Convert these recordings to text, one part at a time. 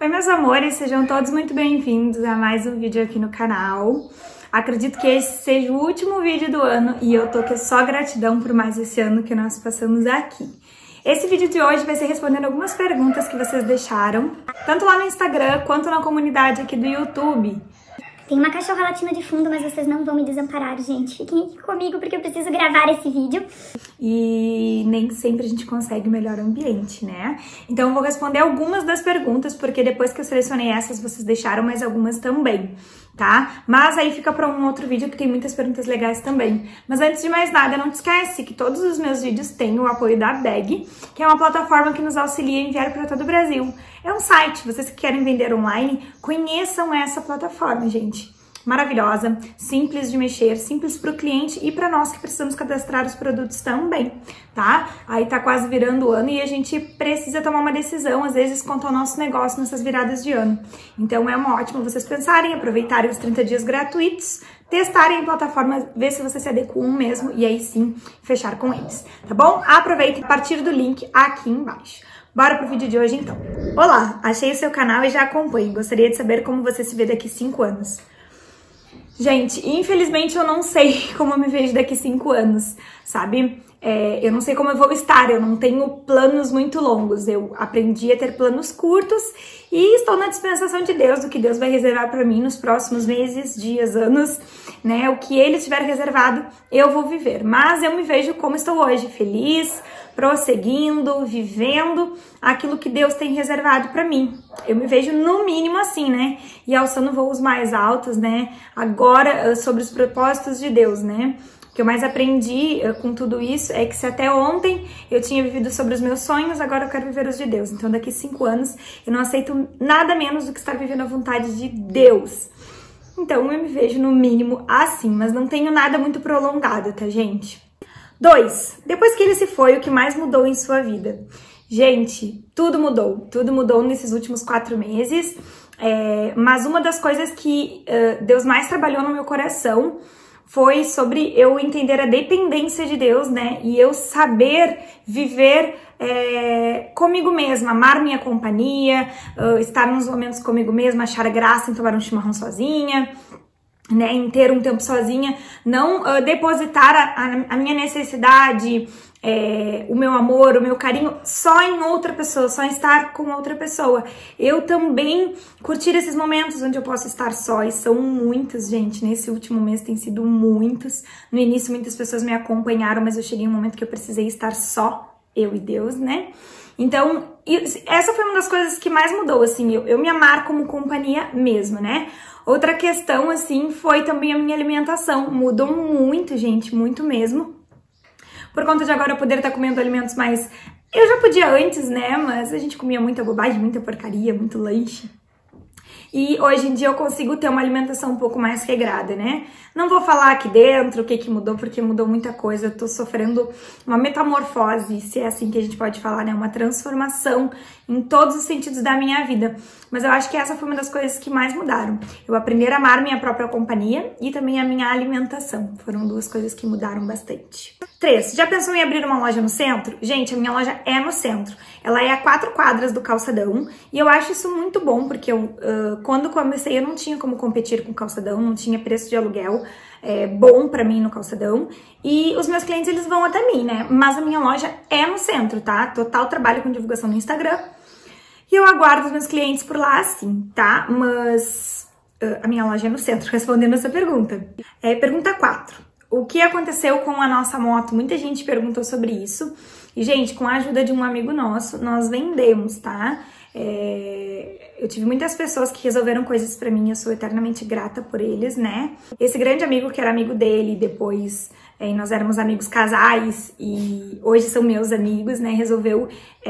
Oi, meus amores, sejam todos muito bem-vindos a mais um vídeo aqui no canal. Acredito que esse seja o último vídeo do ano e eu tô aqui só gratidão por mais esse ano que nós passamos aqui. Esse vídeo de hoje vai ser respondendo algumas perguntas que vocês deixaram, tanto lá no Instagram quanto na comunidade aqui do YouTube. Tem uma cachorra latina de fundo, mas vocês não vão me desamparar, gente. Fiquem aqui comigo porque eu preciso gravar esse vídeo. E nem sempre a gente consegue o melhor ambiente, né? Então eu vou responder algumas das perguntas, porque depois que eu selecionei essas, vocês deixaram mais algumas também, tá? Mas aí fica para um outro vídeo que tem muitas perguntas legais também. Mas antes de mais nada, não te esquece que todos os meus vídeos têm o apoio da Bag, que é uma plataforma que nos auxilia a enviar para todo o Brasil. É um site, vocês que querem vender online, conheçam essa plataforma, gente. Maravilhosa, simples de mexer, simples para o cliente e para nós que precisamos cadastrar os produtos também, tá? Aí tá quase virando o ano e a gente precisa tomar uma decisão, às vezes, quanto ao nosso negócio nessas viradas de ano. Então é uma ótima vocês pensarem, aproveitarem os 30 dias gratuitos, testarem a plataforma, ver se você se adequam mesmo e aí sim fechar com eles, tá bom? Aproveite a partir do link aqui embaixo. Bora pro vídeo de hoje então. Olá, achei o seu canal e já acompanho. Gostaria de saber como você se vê daqui 5 anos. Gente, infelizmente eu não sei como eu me vejo daqui 5 anos, sabe? Eu não sei como eu vou estar, eu não tenho planos muito longos. Eu aprendi a ter planos curtos e estou na dispensação de Deus, do que Deus vai reservar para mim nos próximos meses, dias, anos, né? O que Ele tiver reservado, eu vou viver. Mas eu me vejo como estou hoje, feliz, prosseguindo, vivendo aquilo que Deus tem reservado para mim. Eu me vejo no mínimo assim, né? E alçando voos mais altos, né? Agora, sobre os propósitos de Deus, né? O que eu mais aprendi com tudo isso é que se até ontem eu tinha vivido sobre os meus sonhos, agora eu quero viver os de Deus. Então daqui 5 anos eu não aceito nada menos do que estar vivendo a vontade de Deus. Então eu me vejo no mínimo assim, mas não tenho nada muito prolongado, tá, gente? 2. Depois que ele se foi, o que mais mudou em sua vida? Gente, tudo mudou nesses últimos 4 meses, mas uma das coisas que Deus mais trabalhou no meu coração foi sobre eu entender a dependência de Deus, né? E eu saber viver comigo mesma, amar minha companhia, estar nos momentos comigo mesma, achar graça em tomar um chimarrão sozinha, né, em ter um tempo sozinha, não depositar a minha necessidade, o meu amor, o meu carinho só em outra pessoa, só em estar com outra pessoa. Eu também curtir esses momentos onde eu posso estar só, e são muitos, gente, nesse último mês tem sido muitos. No início muitas pessoas me acompanharam, mas eu cheguei em um momento que eu precisei estar só, eu e Deus, né? Então, essa foi uma das coisas que mais mudou, assim, eu me amar como companhia mesmo, né? Outra questão, assim, foi também a minha alimentação. Mudou muito, gente, muito mesmo. Por conta de agora eu poder estar comendo alimentos mais... Eu já podia antes, né? Mas a gente comia muita bobagem, muita porcaria, muito lanche. E hoje em dia eu consigo ter uma alimentação um pouco mais regrada, né? Não vou falar aqui dentro o que mudou, porque mudou muita coisa. Eu tô sofrendo uma metamorfose, se é assim que a gente pode falar, né? Uma transformação em todos os sentidos da minha vida. Mas eu acho que essa foi uma das coisas que mais mudaram. Eu aprendi a amar minha própria companhia e também a minha alimentação. Foram 2 coisas que mudaram bastante. 3. Já pensou em abrir uma loja no centro? Gente, a minha loja é no centro. Ela é a 4 quadras do calçadão e eu acho isso muito bom, porque eu, quando comecei eu não tinha como competir com o calçadão, não tinha preço de aluguel bom pra mim no calçadão e os meus clientes eles vão até mim, né? Mas a minha loja é no centro, tá? Total trabalho com divulgação no Instagram e eu aguardo os meus clientes por lá assim, tá? Mas a minha loja é no centro, respondendo essa pergunta. Pergunta 4. O que aconteceu com a nossa moto? Muita gente perguntou sobre isso. E, gente, com a ajuda de um amigo nosso, nós vendemos, tá? Eu tive muitas pessoas que resolveram coisas pra mim, eu sou eternamente grata por eles, né? Esse grande amigo que era amigo dele, depois nós éramos amigos casais e hoje são meus amigos, né? Resolveu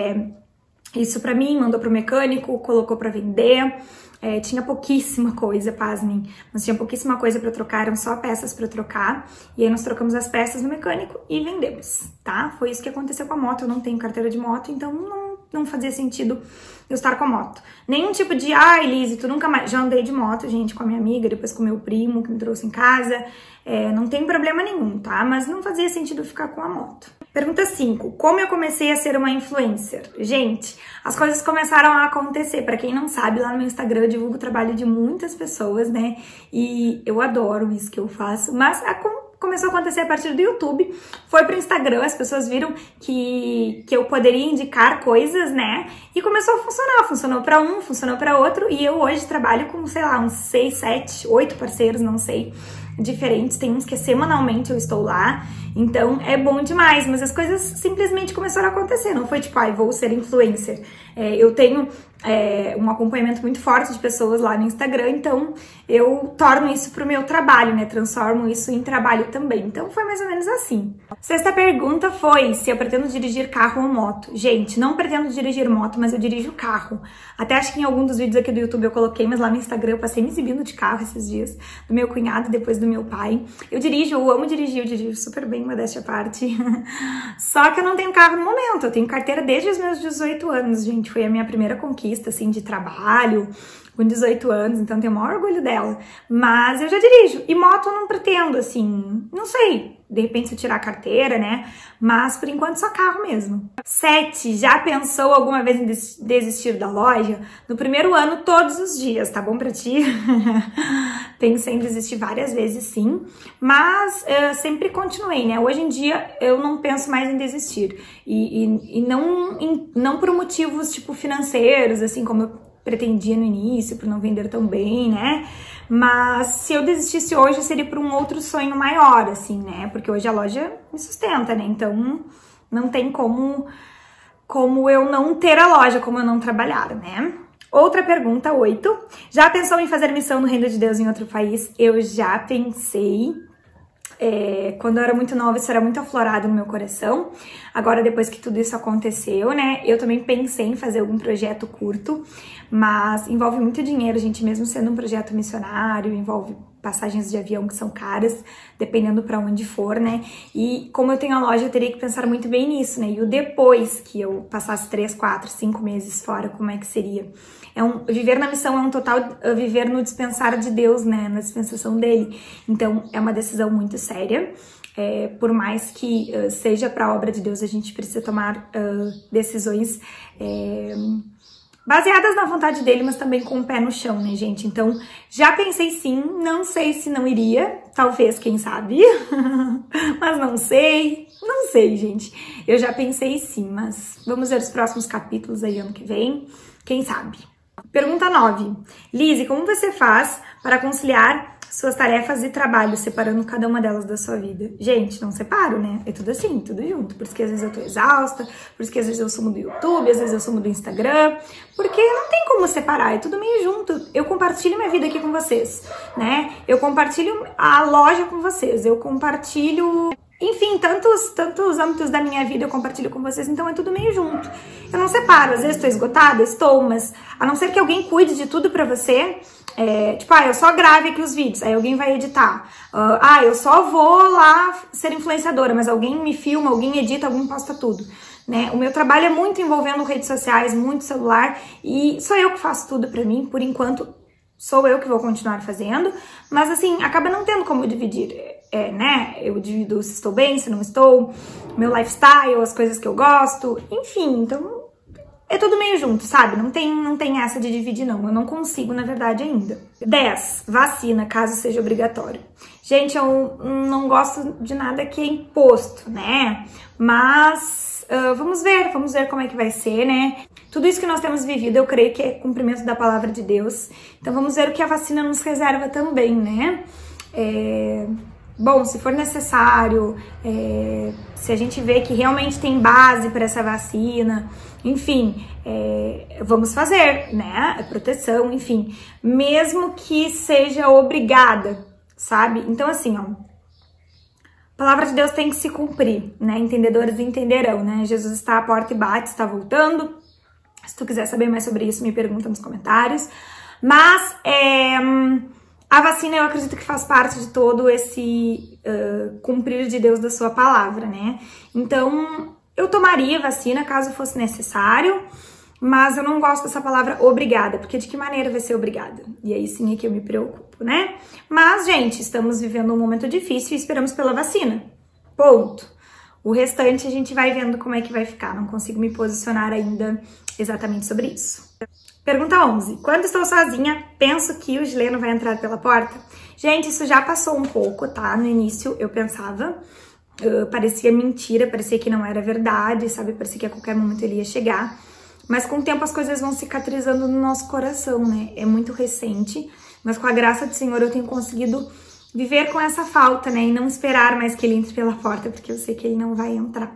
isso pra mim, mandou pro mecânico, colocou pra vender. Tinha pouquíssima coisa, pasmem, mas tinha pouquíssima coisa pra trocar, eram só peças pra trocar, e aí nós trocamos as peças no mecânico e vendemos, tá? Foi isso que aconteceu com a moto, eu não tenho carteira de moto, então não fazia sentido eu estar com a moto. Nenhum tipo de, Elise, tu nunca mais... Já andei de moto, gente, com a minha amiga, depois com o meu primo, que me trouxe em casa, não tem problema nenhum, tá? Mas não fazia sentido ficar com a moto. Pergunta 5. Como eu comecei a ser uma influencer? Gente, as coisas começaram a acontecer. Pra quem não sabe, lá no meu Instagram eu divulgo o trabalho de muitas pessoas, né? E eu adoro isso que eu faço, mas começou a acontecer a partir do YouTube, foi pro Instagram, as pessoas viram que eu poderia indicar coisas, né? E começou a funcionar, funcionou pra um, funcionou pra outro, e eu hoje trabalho com, sei lá, uns 6, 7, 8 parceiros, não sei, diferentes, tem uns que semanalmente eu estou lá, então é bom demais, mas as coisas simplesmente começaram a acontecer, não foi tipo, ai, vou ser influencer. Eu tenho um acompanhamento muito forte de pessoas lá no Instagram, então eu torno isso pro meu trabalho, né, transformo isso em trabalho também, então foi mais ou menos assim. Sexta pergunta foi se eu pretendo dirigir carro ou moto. Gente, não pretendo dirigir moto, mas eu dirijo carro. Até acho que em algum dos vídeos aqui do YouTube eu coloquei, mas lá no Instagram eu passei me exibindo de carro esses dias, do meu cunhado, depois do meu pai. Eu amo dirigir, eu dirijo super bem, modéstia à parte. Só que eu não tenho carro no momento, eu tenho carteira desde os meus 18 anos, gente, foi a minha primeira conquista, assim, de trabalho, com 18 anos, então tenho o maior orgulho dela. Mas eu já dirijo. E moto eu não pretendo, assim, não sei, de repente se eu tirar a carteira, né? Mas por enquanto só carro mesmo. 7. Já pensou alguma vez em desistir da loja? No primeiro ano, todos os dias, tá bom pra ti? Pensei em desistir várias vezes, sim. Mas sempre continuei, né? Hoje em dia eu não penso mais em desistir. E não por motivos, tipo, financeiros, assim, como eu pretendia no início, por não vender tão bem, né? Mas se eu desistisse hoje, seria por um outro sonho maior, assim, né? Porque hoje a loja me sustenta, né? Então, não tem como eu não ter a loja, como eu não trabalhar, né? Outra pergunta, 8. Já pensou em fazer missão no Reino de Deus em outro país? Eu já pensei. Quando eu era muito nova, isso era muito aflorado no meu coração. Agora, depois que tudo isso aconteceu, né, eu também pensei em fazer algum projeto curto, mas envolve muito dinheiro, gente, mesmo sendo um projeto missionário, envolve passagens de avião que são caras, dependendo pra onde for, né, e como eu tenho a loja, eu teria que pensar muito bem nisso, né, e o depois que eu passasse 3, 4, 5 meses fora, como é que seria? Viver na missão é um total viver no dispensar de Deus, né, na dispensação dele. Então, é uma decisão muito séria. Por mais que seja para a obra de Deus, a gente precisa tomar decisões baseadas na vontade dele, mas também com o pé no chão, né, gente? Então, já pensei sim, não sei se não iria, talvez, quem sabe, mas não sei, gente. Eu já pensei sim, mas vamos ver os próximos capítulos aí ano que vem, quem sabe. Pergunta 9. Lizzy, como você faz para conciliar suas tarefas e trabalho, separando cada uma delas da sua vida? Gente, não separo, né? É tudo assim, tudo junto. Por isso que às vezes eu tô exausta, por isso que às vezes eu sumo do YouTube, às vezes eu sumo do Instagram, porque não tem como separar, é tudo meio junto. Eu compartilho minha vida aqui com vocês, né? Eu compartilho a loja com vocês, eu compartilho... Enfim, tantos âmbitos da minha vida eu compartilho com vocês, então é tudo meio junto. Eu não separo, às vezes estou esgotada, mas a não ser que alguém cuide de tudo pra você, tipo, eu só grave aqui os vídeos, aí alguém vai editar. Eu só vou lá ser influenciadora, mas alguém me filma, alguém edita, alguém posta tudo. Né? O meu trabalho é muito envolvendo redes sociais, muito celular, e sou eu que faço tudo pra mim, por enquanto sou eu que vou continuar fazendo, mas assim, acaba não tendo como dividir. Né? Eu divido se estou bem, se não estou, meu lifestyle, as coisas que eu gosto, enfim, então é tudo meio junto, sabe? Não tem essa de dividir, não. Eu não consigo, na verdade, ainda. 10. Vacina, caso seja obrigatório. Gente, eu não gosto de nada que é imposto, né? Mas vamos ver como é que vai ser, né? Tudo isso que nós temos vivido, eu creio que é cumprimento da palavra de Deus. Então vamos ver o que a vacina nos reserva também, né? Bom, se for necessário, se a gente vê que realmente tem base para essa vacina, enfim, vamos fazer, né? Proteção, enfim, mesmo que seja obrigada, sabe? Então, assim, ó, a palavra de Deus tem que se cumprir, né? Entendedores entenderão, né? Jesus está à porta e bate, está voltando. Se tu quiser saber mais sobre isso, me pergunta nos comentários. Mas, a vacina, eu acredito que faz parte de todo esse cumprir de Deus da sua palavra, né? Então, eu tomaria vacina caso fosse necessário, mas eu não gosto dessa palavra obrigada, porque de que maneira vai ser obrigada? E aí sim é que eu me preocupo, né? Mas, gente, estamos vivendo um momento difícil e esperamos pela vacina. Ponto. O restante a gente vai vendo como é que vai ficar, não consigo me posicionar ainda exatamente sobre isso. Pergunta 11. Quando estou sozinha, penso que o Gileno vai entrar pela porta? Gente, isso já passou um pouco, tá? No início eu pensava, parecia mentira, parecia que não era verdade, sabe? Parecia que a qualquer momento ele ia chegar. Mas com o tempo as coisas vão cicatrizando no nosso coração, né? É muito recente, mas com a graça do Senhor eu tenho conseguido viver com essa falta, né? E não esperar mais que ele entre pela porta, porque eu sei que ele não vai entrar.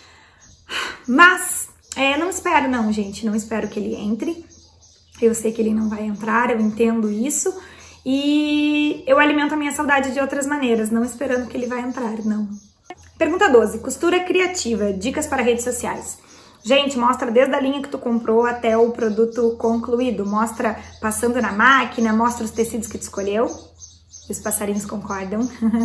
Mas, não espero não, gente. Não espero que ele entre. Eu sei que ele não vai entrar, eu entendo isso. E eu alimento a minha saudade de outras maneiras, não esperando que ele vai entrar, não. Pergunta 12. Costura criativa. Dicas para redes sociais. Gente, mostra desde a linha que tu comprou até o produto concluído. Mostra passando na máquina, mostra os tecidos que tu escolheu. Os passarinhos concordam.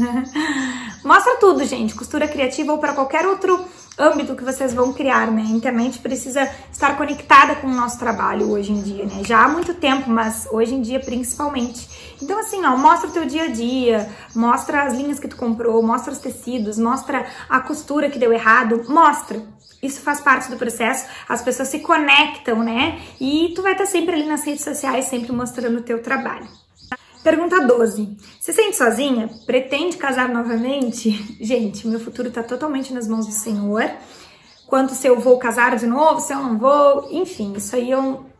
Mostra tudo, gente. Costura criativa ou para qualquer outro âmbito que vocês vão criar, né? A internet precisa estar conectada com o nosso trabalho hoje em dia, né? Já há muito tempo, mas hoje em dia principalmente. Então assim, ó, mostra o teu dia a dia, mostra as linhas que tu comprou, mostra os tecidos, mostra a costura que deu errado, mostra. Isso faz parte do processo, as pessoas se conectam, né? E tu vai estar sempre ali nas redes sociais, sempre mostrando o teu trabalho. Pergunta 12. Se sente sozinha? Pretende casar novamente? Gente, meu futuro tá totalmente nas mãos do Senhor. Quanto se eu vou casar de novo, se eu não vou, enfim, isso aí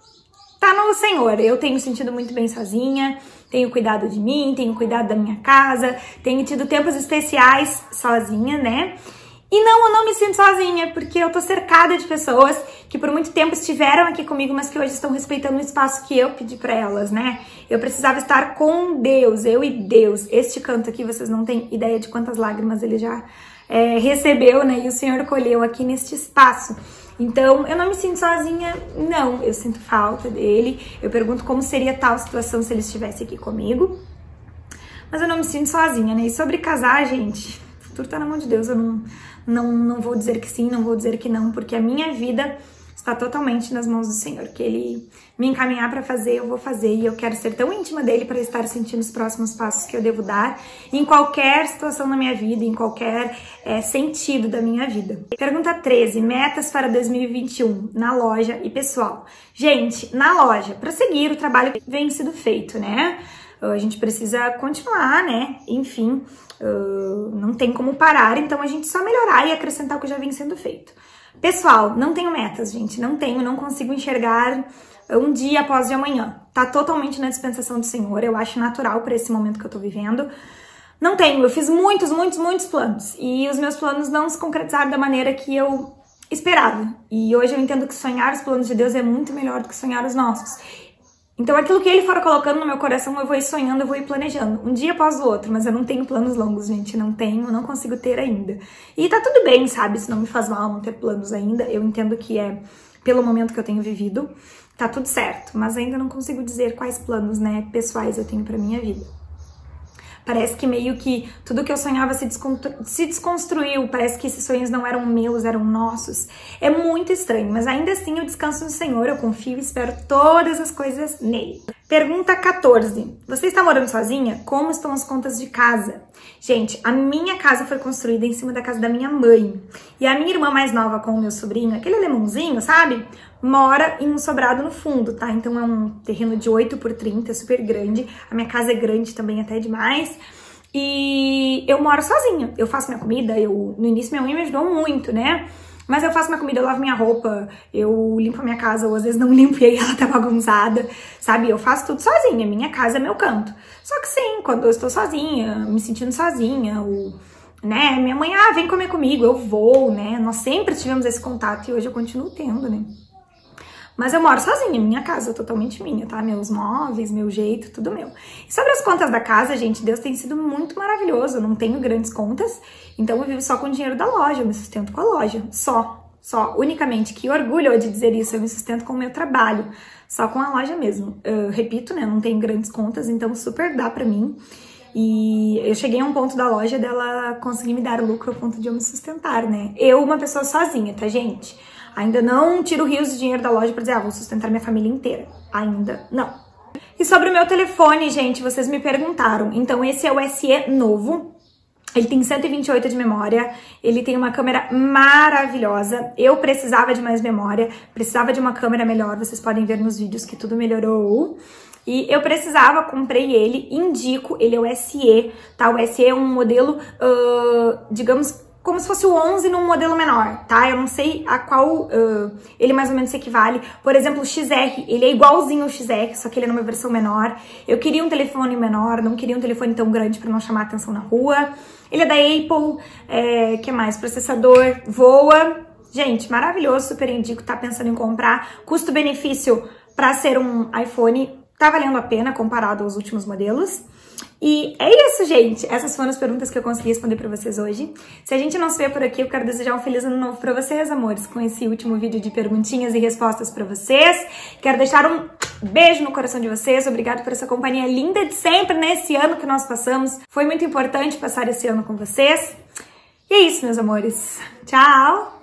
tá no Senhor. Eu tenho sentido muito bem sozinha, tenho cuidado de mim, tenho cuidado da minha casa, tenho tido tempos especiais sozinha, né? E não, eu não me sinto sozinha, porque eu tô cercada de pessoas que por muito tempo estiveram aqui comigo, mas que hoje estão respeitando o espaço que eu pedi pra elas, né? Eu precisava estar com Deus, eu e Deus. Este canto aqui, vocês não têm ideia de quantas lágrimas ele já recebeu, né? E o Senhor colheu aqui neste espaço. Então, eu não me sinto sozinha, não. Eu sinto falta dele. Eu pergunto como seria tal situação se ele estivesse aqui comigo. Mas eu não me sinto sozinha, né? E sobre casar, gente, o futuro tá na mão de Deus. Eu não vou dizer que sim, não vou dizer que não, porque a minha vida está totalmente nas mãos do Senhor. Que Ele me encaminhar para fazer, eu vou fazer. E eu quero ser tão íntima dele para estar sentindo os próximos passos que eu devo dar em qualquer situação da minha vida, em qualquer sentido da minha vida. Pergunta 13. Metas para 2021 na loja e pessoal. Gente, na loja, para seguir o trabalho que vem sido feito, né? A gente precisa continuar, né? Enfim, não tem como parar, então a gente só melhorar e acrescentar o que já vem sendo feito. Pessoal, não tenho metas, gente, não consigo enxergar um dia após de amanhã. Tá totalmente na dispensação do Senhor, eu acho natural para esse momento que eu tô vivendo. Não tenho, eu fiz muitos planos e os meus planos não se concretizaram da maneira que eu esperava. E hoje eu entendo que sonhar os planos de Deus é muito melhor do que sonhar os nossos. Então aquilo que ele for colocando no meu coração, eu vou ir sonhando, eu vou ir planejando, um dia após o outro, mas eu não tenho planos longos, gente, não consigo ter ainda. E tá tudo bem, sabe, isso não me faz mal não ter planos ainda, eu entendo que é pelo momento que eu tenho vivido, tá tudo certo, mas ainda não consigo dizer quais planos, né, pessoais eu tenho pra minha vida. Parece que meio que tudo que eu sonhava se desconstruiu, parece que esses sonhos não eram meus, eram nossos. É muito estranho, mas ainda assim eu descanso no Senhor, eu confio e espero todas as coisas nele. Pergunta 14. Você está morando sozinha? Como estão as contas de casa? Gente, a minha casa foi construída em cima da casa da minha mãe. E a minha irmã mais nova com o meu sobrinho, aquele alemãozinho, sabe? Mora em um sobrado no fundo, tá? Então é um terreno de 8 por 30, super grande. A minha casa é grande também, até demais. E eu moro sozinha. Eu faço minha comida, no início minha mãe me ajudou muito, né? Mas eu faço minha comida, eu lavo minha roupa, eu limpo a minha casa, ou às vezes não limpo e aí ela tá bagunçada, sabe? Eu faço tudo sozinha, minha casa é meu canto. Só que sim, quando eu estou sozinha, me sentindo sozinha, né? Minha mãe, vem comer comigo, eu vou, né? Nós sempre tivemos esse contato e hoje eu continuo tendo, né? Mas eu moro sozinha, minha casa é totalmente minha, tá? Meus móveis, meu jeito, tudo meu. E sobre as contas da casa, gente, Deus tem sido muito maravilhoso. Eu não tenho grandes contas, então eu vivo só com o dinheiro da loja, eu me sustento com a loja. Só, unicamente. Que orgulho de dizer isso, eu me sustento com o meu trabalho. Só com a loja mesmo. Eu repito, né, eu não tenho grandes contas, então super dá pra mim. E eu cheguei a um ponto da loja dela conseguir me dar lucro ao ponto de eu me sustentar, né? Eu, uma pessoa sozinha, tá, gente? Ainda não tiro rios de dinheiro da loja pra dizer, vou sustentar minha família inteira. Ainda não. E sobre o meu telefone, gente, vocês me perguntaram. Então esse é o SE novo. Ele tem 128 de memória, ele tem uma câmera maravilhosa. Eu precisava de mais memória, precisava de uma câmera melhor, vocês podem ver nos vídeos que tudo melhorou. E eu precisava, comprei ele, indico, ele é o SE, tá? O SE é um modelo, digamos, como se fosse o 11 num modelo menor, tá? Eu não sei a qual ele mais ou menos se equivale. Por exemplo, o XR, ele é igualzinho ao XR, só que ele é numa versão menor. Eu queria um telefone menor, não queria um telefone tão grande para não chamar atenção na rua. Ele é da Apple, que mais? Processador voa. Gente, maravilhoso, super indico, tá pensando em comprar. Custo-benefício para ser um iPhone tá valendo a pena comparado aos últimos modelos. E é isso, gente. Essas foram as perguntas que eu consegui responder pra vocês hoje. Se a gente não se vê por aqui, eu quero desejar um feliz ano novo pra vocês, amores, com esse último vídeo de perguntinhas e respostas pra vocês. Quero deixar um beijo no coração de vocês. Obrigada por essa companhia linda de sempre nesse ano que nós passamos. Foi muito importante passar esse ano com vocês. E é isso, meus amores. Tchau!